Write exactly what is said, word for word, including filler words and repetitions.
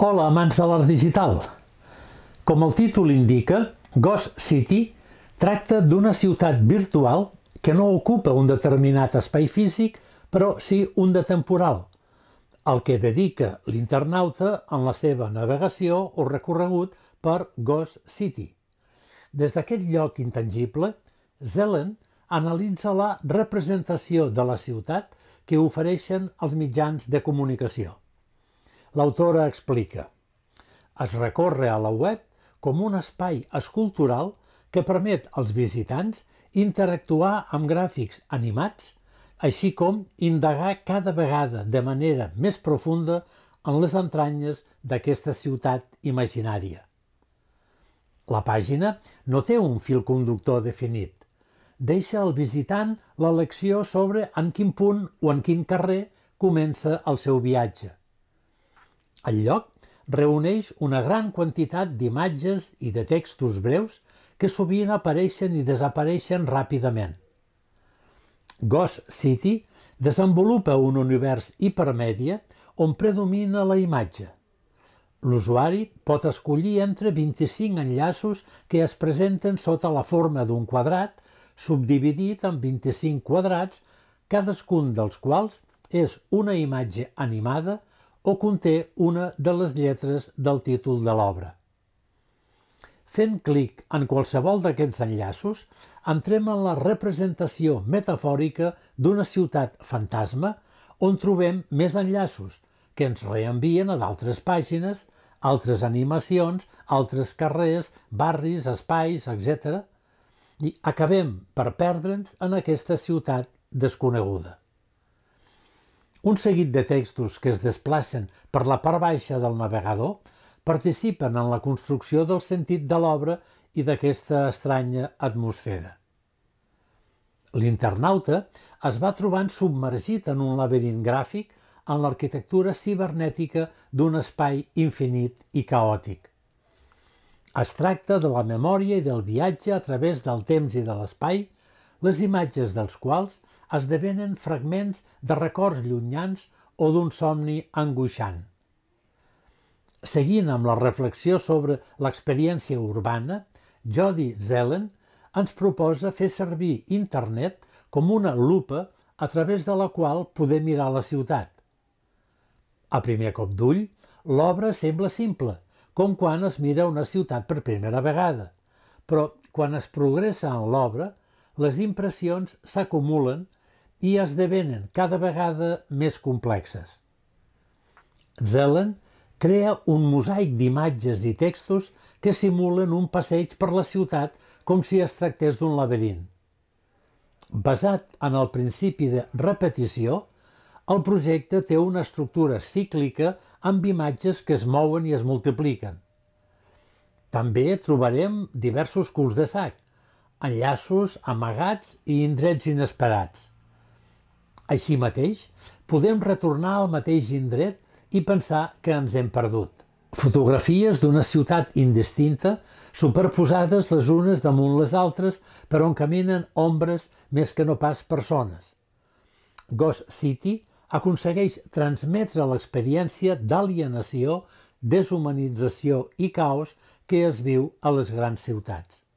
Hola, amants de l'art digital! Com el títol indica, Ghost City tracta d'una ciutat virtual que no ocupa un determinat espai físic, però sí un de temporal, al que dedica l'internauta en la seva navegació o recorregut per Ghost City. Des d'aquest lloc intangible, Zelen analitza la representació de la ciutat que ofereixen els mitjans de comunicació. L'autora explica: es recorre a la web com un espai escultural que permet als visitants interactuar amb gràfics animats, així com indagar cada vegada de manera més profunda en les entranyes d'aquesta ciutat imaginària. La pàgina no té un fil conductor definit. Deixa al visitant l'elecció sobre en quin punt o en quin carrer comença el seu viatge. El lloc reuneix una gran quantitat d'imatges i de textos breus que sovint apareixen i desapareixen ràpidament. Ghost City desenvolupa un univers hipermèdia on predomina la imatge. L'usuari pot escollir entre vint-i-cinc enllaços que es presenten sota la forma d'un quadrat, subdividit en vint-i-cinc quadrats, cadascun dels quals és una imatge animada o conté una de les lletres del títol de l'obra. Fent clic en qualsevol d'aquests enllaços, entrem en la representació metafòrica d'una ciutat fantasma on trobem més enllaços que ens reenvien a d'altres pàgines, altres animacions, altres carrers, barris, espais, etcètera. I acabem per perdre'ns en aquesta ciutat desconeguda. Un seguit de textos que es desplacen per la part baixa del navegador participen en la construcció del sentit de l'obra i d'aquesta estranya atmosfera. L'internauta es va trobant submergit en un laberint gràfic en l'arquitectura cibernètica d'un espai infinit i caòtic. Es tracta de la memòria i del viatge a través del temps i de l'espai, les imatges dels quals esdevenen fragments de records llunyans o d'un somni angoixant. Seguint amb la reflexió sobre l'experiència urbana, Jody Zelen ens proposa fer servir internet com una lupa a través de la qual poder mirar la ciutat. A primer cop d'ull, l'obra sembla simple, com quan es mira una ciutat per primera vegada, però quan es progressa en l'obra, les impressions s'acumulen i esdevenen cada vegada més complexes. Zelen crea un mosaic d'imatges i textos que simulen un passeig per la ciutat com si es tractés d'un laberint. Basat en el principi de repetició, el projecte té una estructura cíclica amb imatges que es mouen i es multipliquen. També trobarem diversos culs de sac, enllaços amagats i indrets inesperats. Així mateix, podem retornar al mateix indret i pensar que ens hem perdut. Fotografies d'una ciutat indistinta, superposades les unes damunt les altres, per on caminen ombres més que no pas persones. Ghost City aconsegueix transmetre l'experiència d'alienació, deshumanització i caos que es viu a les grans ciutats.